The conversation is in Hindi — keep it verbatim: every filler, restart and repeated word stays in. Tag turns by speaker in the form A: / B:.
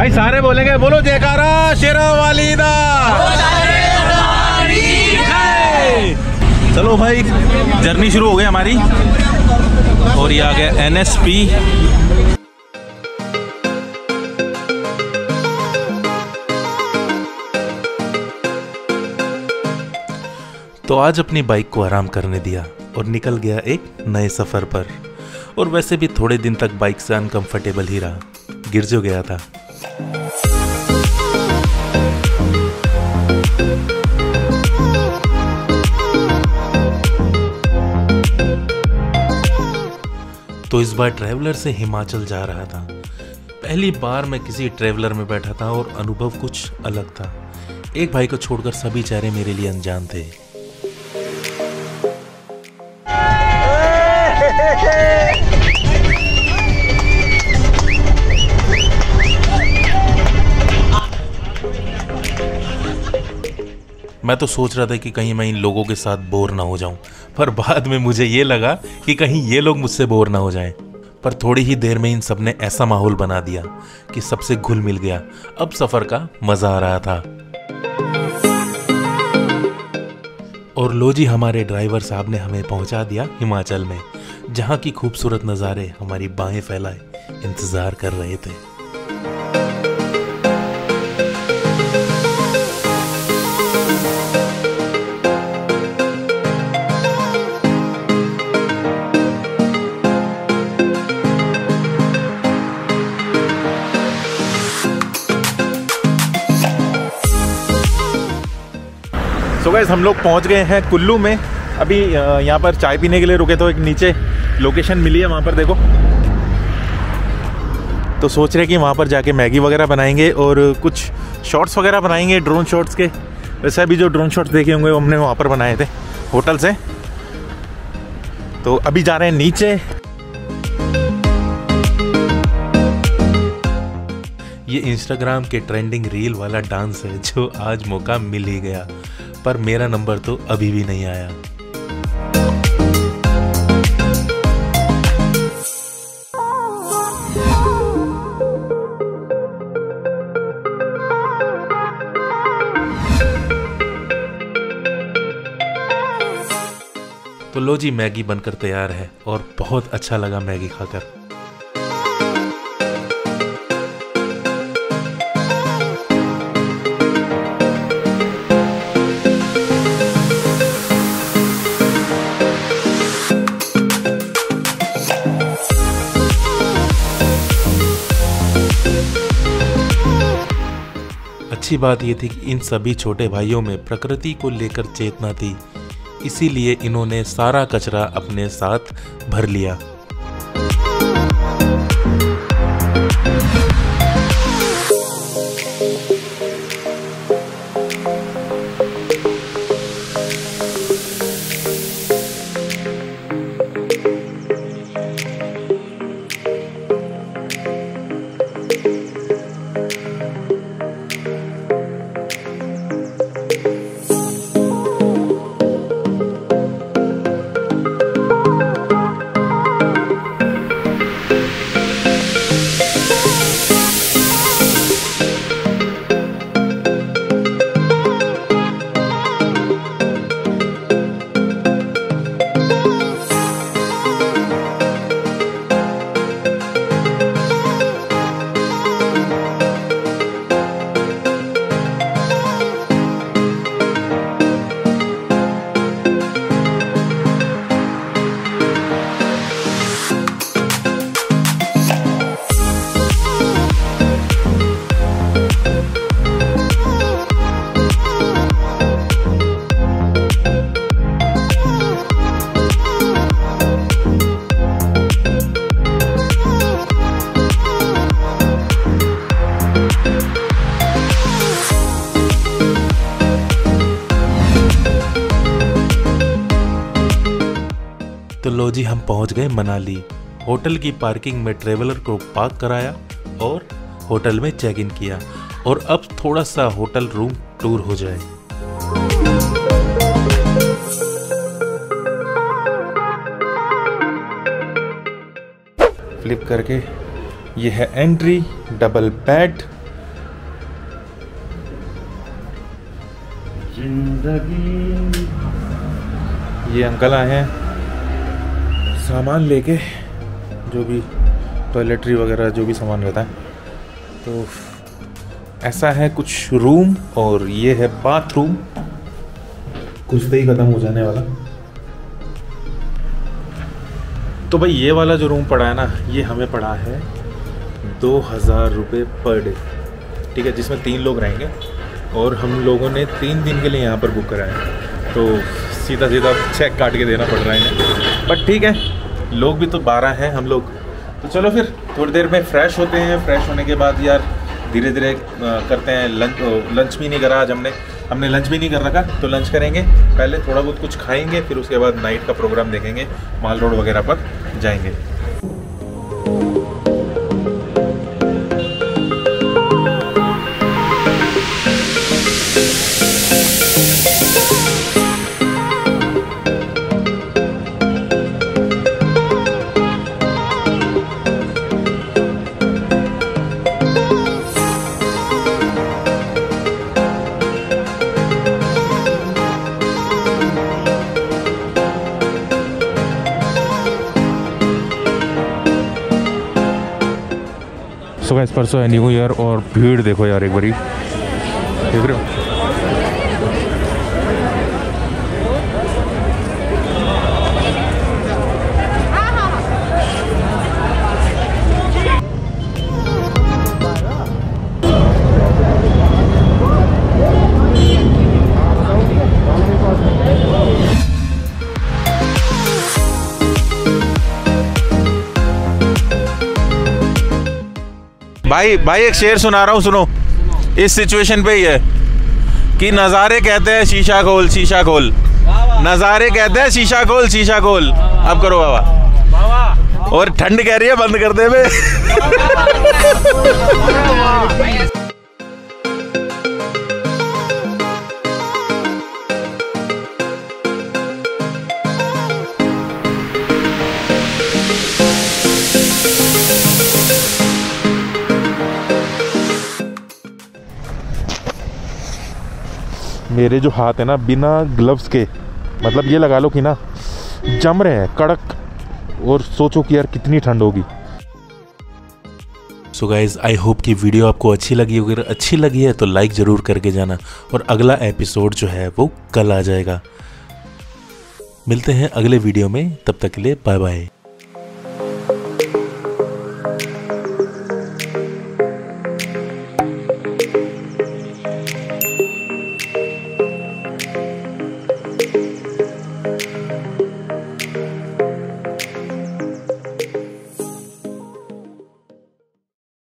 A: भाई सारे बोलेंगे बोलो जयकारा शेरा वाली दा। चलो भाई जर्नी शुरू हो गई हमारी और ये आ गया एन एस पी। तो आज अपनी बाइक को आराम करने दिया और निकल गया एक नए सफर पर। और वैसे भी थोड़े दिन तक बाइक से अनकंफर्टेबल ही रहा, गिर जो गया था। तो इस बार ट्रैवलर से हिमाचल जा रहा था। पहली बार मैं किसी ट्रैवलर में बैठा था और अनुभव कुछ अलग था। एक भाई को छोड़कर सभी चेहरे मेरे लिए अनजान थे। मैं तो सोच रहा था कि कहीं मैं इन लोगों के साथ बोर ना हो जाऊं, पर बाद में मुझे ये लगा कि कहीं ये लोग मुझसे बोर ना हो जाएं। पर थोड़ी ही देर में इन सब ने ऐसा माहौल बना दिया कि सबसे घुल मिल गया। अब सफर का मजा आ रहा था। और लो जी, हमारे ड्राइवर साहब ने हमें पहुंचा दिया हिमाचल में, जहां की खूबसूरत नज़ारे हमारी बाहें फैलाए इंतजार कर रहे थे। सो गाइस हम लोग पहुंच गए हैं कुल्लू में। अभी यहाँ पर चाय पीने के लिए रुके, तो एक नीचे लोकेशन मिली है, वहाँ पर देखो। तो सोच रहे कि वहाँ पर जाके मैगी वगैरह बनाएंगे और कुछ शॉट्स वगैरह बनाएंगे ड्रोन शॉट्स के। वैसे अभी जो ड्रोन शॉट्स देखे होंगे वो हमने वहाँ पर बनाए थे होटल से। तो अभी जा रहे हैं नीचे। ये इंस्टाग्राम के ट्रेंडिंग रील वाला डांस है जो आज मौका मिल ही गया, पर मेरा नंबर तो अभी भी नहीं आया। तो लो जी, मैगी बनकर तैयार है और बहुत अच्छा लगा मैगी खाकर। अच्छी बात यह थी कि इन सभी छोटे भाइयों में प्रकृति को लेकर चेतना थी, इसीलिए इन्होंने सारा कचरा अपने साथ भर लिया। तो लो जी, हम पहुंच गए मनाली। होटल की पार्किंग में ट्रेवलर को पार्क कराया और होटल में चेक इन किया। और अब थोड़ा सा होटल रूम टूर हो जाए। फ्लिप करके ये है एंट्री, डबल बेड
B: जिंदगी। ये अंकल आए हैं सामान लेके, जो भी टॉयलेटरी वगैरह जो भी सामान रहता है। तो ऐसा है कुछ रूम, और ये है बाथरूम, कुछ तो ही ख़त्म हो जाने वाला। तो भाई ये वाला जो रूम पड़ा है ना, ये हमें पड़ा है दो हज़ार रुपये पर डे, ठीक है, जिसमें तीन लोग रहेंगे। और हम लोगों ने तीन दिन के लिए यहाँ पर बुक करा है, तो सीधा सीधा चेक काट के देना पड़ रहा है इन्हें। बट ठीक है, लोग भी तो बारह हैं हम लोग। तो चलो फिर थोड़ी देर में फ्रेश होते हैं। फ्रेश होने के बाद यार धीरे धीरे करते हैं लंच। लंच भी नहीं करा आज हमने हमने लंच भी नहीं कर रखा, तो लंच करेंगे। पहले थोड़ा बहुत कुछ खाएंगे, फिर उसके बाद नाइट का प्रोग्राम देखेंगे, माल रोड वगैरह पर जाएंगे। सो गाइस, परसों है न्यू ईयर और भीड़ देखो यार एक बारी, देख रहे हो। भाई भाई एक शेर सुना रहा हूँ, सुनो। इस सिचुएशन पे ही है कि नज़ारे कहते हैं शीशा खोल शीशा खोल, नज़ारे कहते हैं शीशा खोल शीशा खोल। अब करो बाबा। और ठंड कह रही है बंद कर दे बे। मेरे जो हाथ है ना, बिना ग्लव्स के, मतलब ये लगा लो कि ना जम रहे हैं कड़क, और सोचो कि यार कितनी ठंड होगी।
A: सो गाइज, आई होप कि वीडियो आपको अच्छी लगी। अगर अच्छी लगी है तो लाइक ज़रूर करके जाना, और अगला एपिसोड जो है वो कल आ जाएगा। मिलते हैं अगले वीडियो में, तब तक के लिए बाय बाय।